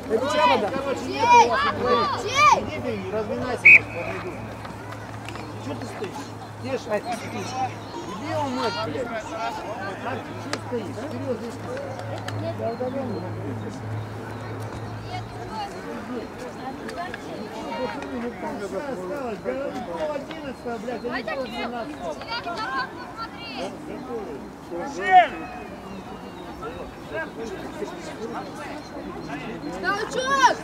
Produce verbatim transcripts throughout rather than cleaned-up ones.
Это чья вода? Чей? Иди, бей, разминайся, может, подойду. Чего ты стоишь? Где шаг? Иди его мать, блядь. А что стоишь? Вперед, здесь. Я удаленно. Осталось, пол одиннадцатого, блядь, а не пол двенадцатого. Толчок!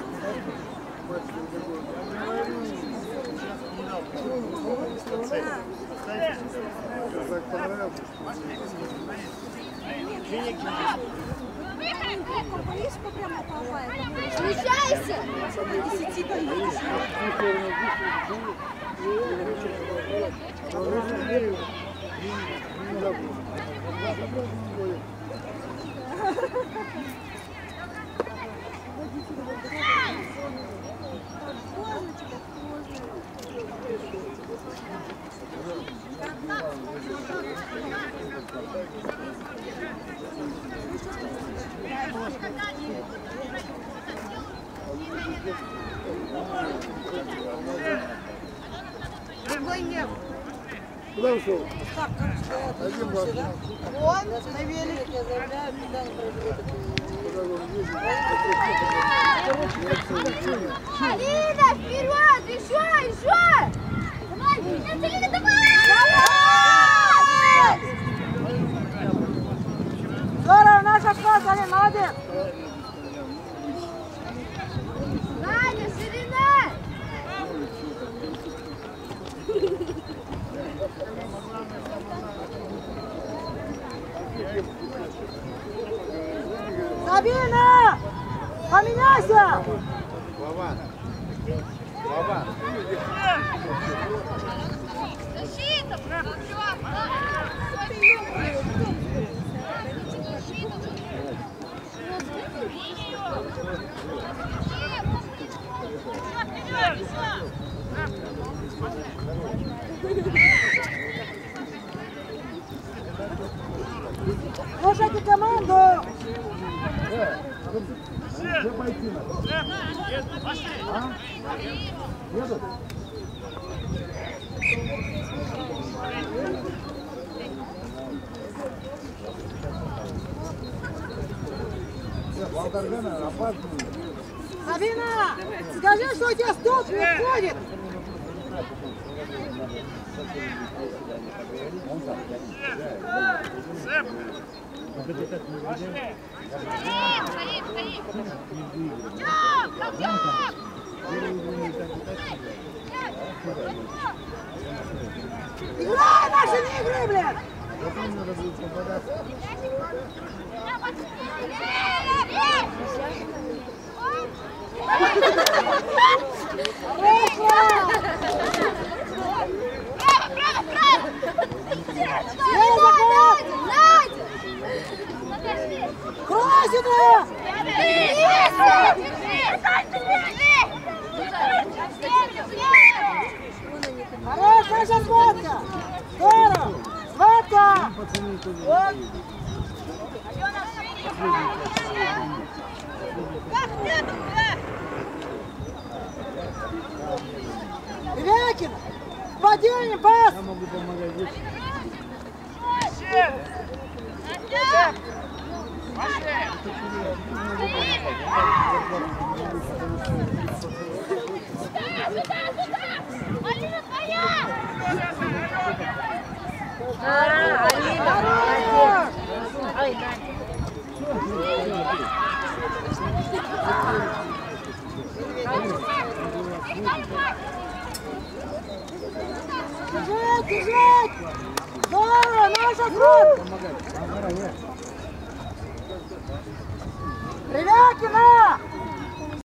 Смещайся! Другой нет. Куда ушел? Он на велике. Алина, вперед! Еще, еще! Давай, Алина, давай! Здорово, наша класс, Алина, молодец! Надя, ширина! Сабина! Поменяйся! Вован. Вован. Защита! Слушайте команду! Где пойти надо? А? Едут? Волгограна опаздывает. Сабина! Скажи, что у тебя стоп не входит! Стоим, стоим! Идем! Идем! Играй, наши не игры, блядь! Потом надо будет попадаться. Красина! Хорошая наша схватка! Здорово! Схватка! Вот! Ревякин! Падение, пас! Я могу помогать здесь. Алина, твоя! А, Алина, молодец! Ой, Бежать, бежать! Здорово, наша схватка! Помогать. Ага, я. Ревякина!